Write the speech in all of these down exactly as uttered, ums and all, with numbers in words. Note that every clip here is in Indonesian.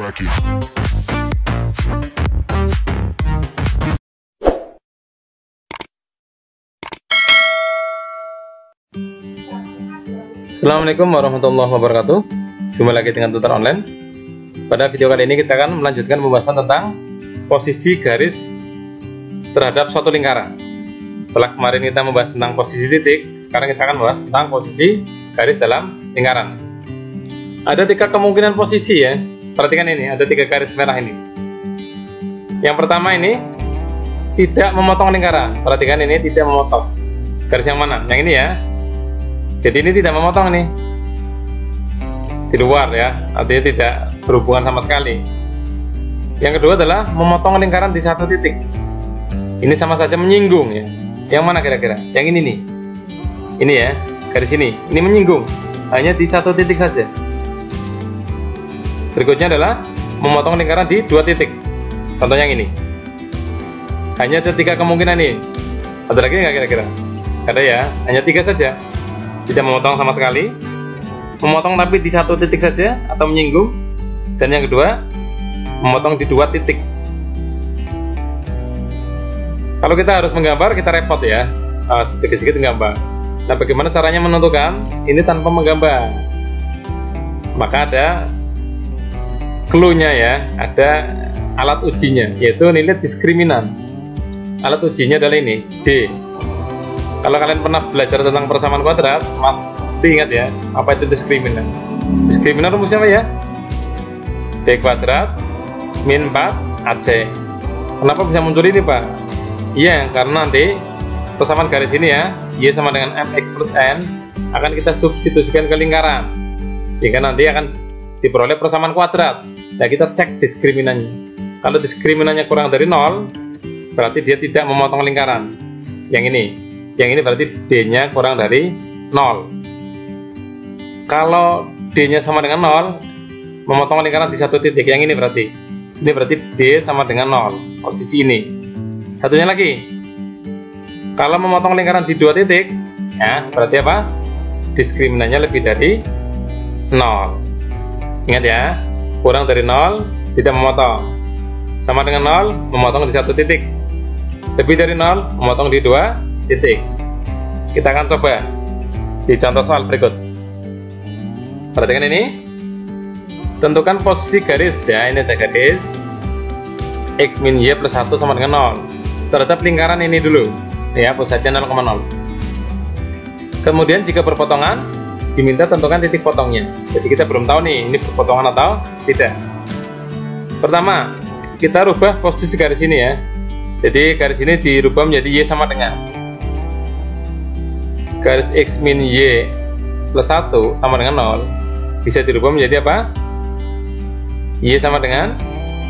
back it. Assalamualaikum warahmatullahi wabarakatuh. Jumpa lagi dengan tutor online. Pada video kali ini kita akan melanjutkan pembahasan tentang posisi garis terhadap suatu lingkaran. Setelah kemarin kita membahas tentang posisi titik, sekarang kita akan membahas tentang posisi garis dalam lingkaran. Ada tiga kemungkinan posisi ya. Perhatikan ini, ada tiga garis merah ini. Yang pertama ini tidak memotong lingkaran. Perhatikan ini tidak memotong. Garis yang mana? Yang ini ya. Jadi ini tidak memotong nih, di luar ya, artinya tidak berhubungan sama sekali. Yang kedua adalah memotong lingkaran di satu titik. Ini sama saja menyinggung ya. Yang mana kira-kira? Yang ini nih. Ini ya, garis ini. Ini menyinggung, hanya di satu titik saja. Berikutnya adalah memotong lingkaran di dua titik. Contoh yang ini. Hanya ada tiga kemungkinan nih. Ada lagi nggak kira-kira? Ada ya, hanya tiga saja. Tidak memotong sama sekali, memotong tapi di satu titik saja atau menyinggung, dan yang kedua memotong di dua titik. Kalau kita harus menggambar, kita repot ya, sedikit-sedikit menggambar. Nah, bagaimana caranya menentukan ini tanpa menggambar? Maka ada clue-nya ya, ada alat ujinya, yaitu nilai diskriminan. Alat ujinya adalah ini, D. Kalau kalian pernah belajar tentang persamaan kuadrat, pasti ingat ya, apa itu diskriminan. Diskriminan rumusnya apa ya? D kuadrat min empat A C. Kenapa bisa muncul ini Pak? Iya, karena nanti persamaan garis ini ya, Y sama dengan mx plus n, akan kita substitusikan ke lingkaran, sehingga nanti akan diperoleh persamaan kuadrat. Nah, kita cek diskriminannya. Kalau diskriminannya kurang dari nol, berarti dia tidak memotong lingkaran. Yang ini. Yang ini berarti D-nya kurang dari nol. Kalau D-nya sama dengan nol, memotong lingkaran di satu titik. Yang ini berarti ini berarti D sama dengan nol, posisi ini. Satunya lagi, kalau memotong lingkaran di dua titik, ya berarti apa? Diskriminannya lebih dari nol. Ingat ya, kurang dari nol tidak memotong, sama dengan nol memotong di satu titik, lebih dari nol memotong di dua titik. Kita akan coba di contoh soal berikut. Perhatikan ini. Tentukan posisi garis ya, ini ada garis x min y plus satu sama dengan nol terhadap lingkaran ini dulu ya, pusatnya nol koma nol. Kemudian jika berpotongan, diminta tentukan titik potongnya. Jadi kita belum tahu nih, ini berpotongan atau tidak. Pertama, kita rubah posisi garis ini ya. Jadi garis ini dirubah menjadi y sama dengan garis x min y plus satu sama dengan nol, bisa dirubah menjadi apa? Y sama dengan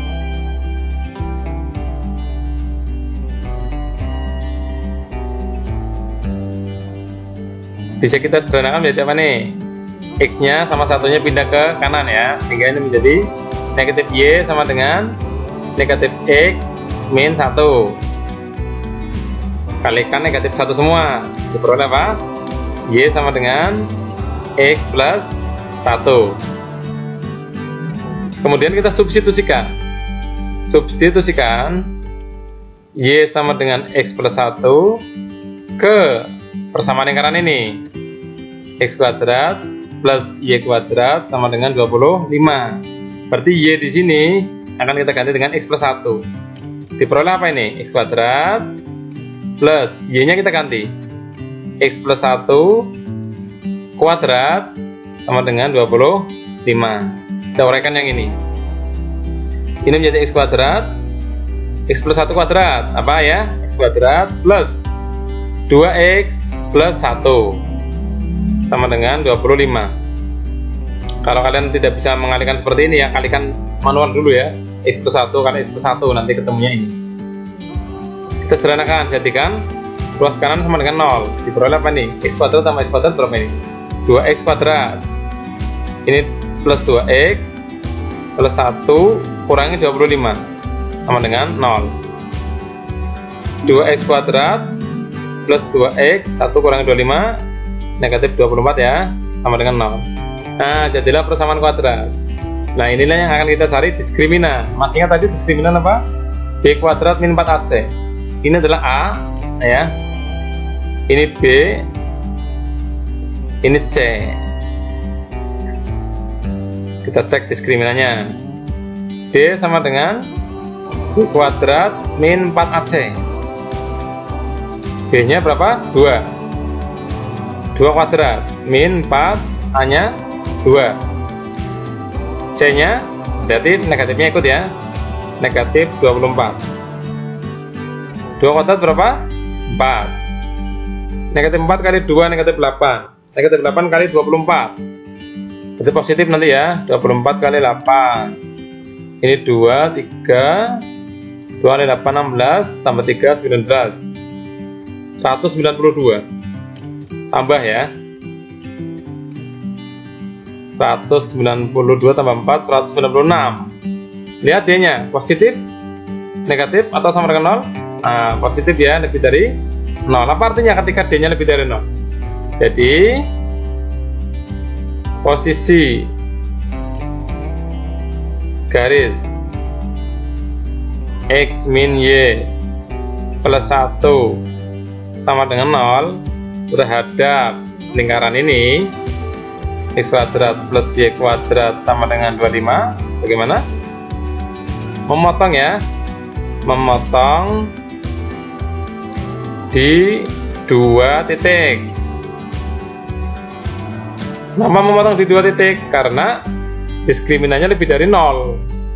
bisa kita sederhanakan menjadi apa nih? X nya sama satunya pindah ke kanan ya, sehingga ini menjadi negatif y sama dengan negatif x min satu kalikan negatif satu semua, diperoleh apa? Y sama dengan x plus satu. Kemudian kita substitusikan substitusikan y sama dengan x plus satu ke persamaan lingkaran ini, x kuadrat plus y kuadrat sama dengan dua puluh lima. Berarti y di sini akan kita ganti dengan x plus satu. Diperoleh apa ini? X kuadrat plus y nya kita ganti x plus satu kuadrat sama dengan dua puluh lima. Kita uraikan yang ini. Ini menjadi x kuadrat, x plus satu kuadrat apa ya? X kuadrat plus dua x plus satu sama dengan dua puluh lima. Kalau kalian tidak bisa mengalihkan seperti ini ya, kalikan manual dulu ya. X plus satu kali x plus satu, nanti ketemunya ini. Kita sederhanakan, jadikan ruas kanan sama dengan nol. Diperoleh apa nih? X kuadrat tambah x kuadrat berapa ini? dua x kuadrat. Ini plus dua x plus satu kurangi dua puluh lima sama dengan nol. dua x kuadrat plus dua x, satu kurangi dua puluh lima, negatif dua puluh empat ya, sama dengan nol. Nah, jadilah persamaan kuadrat. Nah, inilah yang akan kita cari diskriminan. Masih ingat tadi diskriminan apa? B kuadrat min empat A C. Ini adalah A, ya. Ini B, ini C. Kita cek diskriminannya. D sama dengan B kuadrat min empat A C. B nya berapa? dua. dua kuadrat min empat, A nya dua. C nya berarti negatifnya ikut ya, negatif dua puluh empat. dua kuadrat berapa? empat. Negatif empat kali dua negatif delapan. Negatif delapan kali dua puluh empat. Berarti positif nanti ya, dua puluh empat kali delapan. Ini dua, tiga, dua kali delapan, enam belas, tambah tiga, sembilan belas. seratus sembilan puluh dua. Tambah ya. seratus sembilan puluh dua tambah empat, seratus sembilan puluh enam. Lihat D-nya, positif, negatif, atau sama dengan nol? Nah, positif ya, lebih dari nol. Apa artinya ketika D-nya lebih dari nol? Jadi, posisi garis X min Y plus satu sama dengan nol terhadap lingkaran ini, X kuadrat plus Y kuadrat sama dengan dua puluh lima. Bagaimana? Memotong ya, memotong di dua titik. Kenapa memotong di dua titik? Karena diskriminannya lebih dari nol.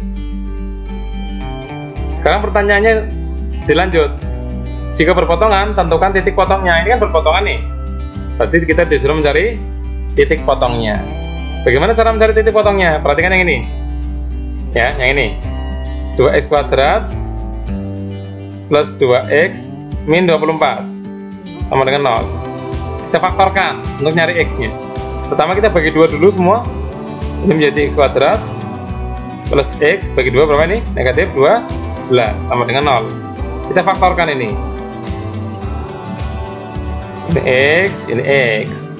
Sekarang pertanyaannya dilanjut. Jika berpotongan, tentukan titik potongnya. Ini kan berpotongan nih, berarti kita disuruh mencari titik potongnya. Bagaimana cara mencari titik potongnya? Perhatikan yang ini ya, yang ini dua X kuadrat plus dua X min dua puluh empat sama dengan nol. Kita faktorkan untuk nyari X nya. Pertama kita bagi dua dulu semua. Ini menjadi X kuadrat plus X bagi dua berapa ini? Negatif dua belas sama dengan nol. Kita faktorkan ini. Ini X, ini X.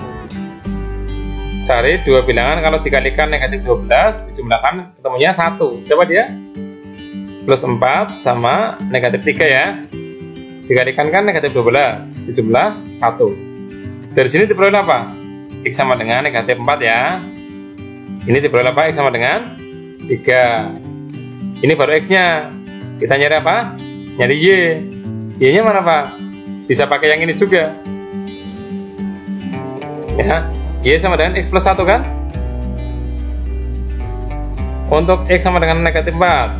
Cari dua bilangan, kalau dikalikan negatif dua belas, dijumlahkan ketemunya satu. Siapa dia? Plus empat sama negatif tiga ya. Dikalikan kan negatif dua belas, dijumlah satu. Dari sini diperoleh apa? X sama dengan negatif empat ya. Ini diperoleh apa? X sama dengan tiga. Ini baru X-nya. Kita nyari apa? Nyari Y. Y-nya mana Pak? Bisa pakai yang ini juga. Ya, Y sama dengan X plus satu kan? Untuk X sama dengan negatif empat,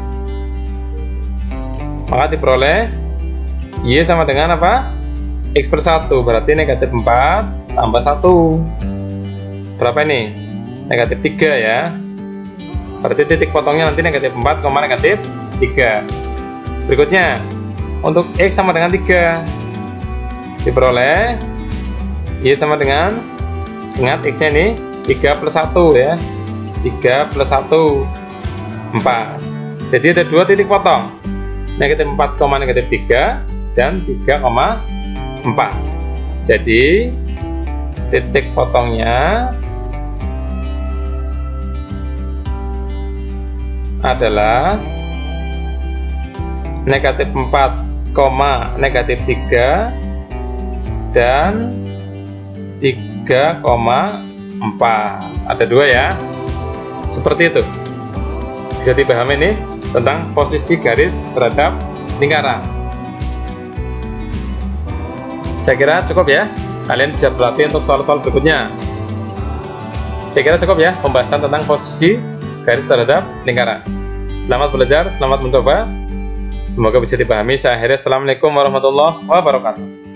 maka diperoleh Y sama dengan apa? X per satu, berarti negatif empat tambah satu. Berapa ini? Negatif tiga ya. Berarti titik potongnya nanti negatif empat, negatif tiga. Berikutnya, untuk X sama dengan tiga, diperoleh Y sama dengan, ingat X nya ini tiga plus satu ya, tiga plus satu, empat. Jadi ada dua titik potong, negatif empat, negatif tiga dan tiga, empat. Jadi titik potongnya adalah negatif empat, negatif tiga dan tiga, empat. Ada dua ya, seperti itu. Bisa dipahami nih tentang posisi garis terhadap lingkaran. Saya kira cukup ya, kalian bisa berlatih untuk soal-soal berikutnya. Saya kira cukup ya pembahasan tentang posisi garis terhadap lingkaran. Selamat belajar, selamat mencoba. Semoga bisa dipahami. Saya akhiri. Assalamualaikum warahmatullahi wabarakatuh.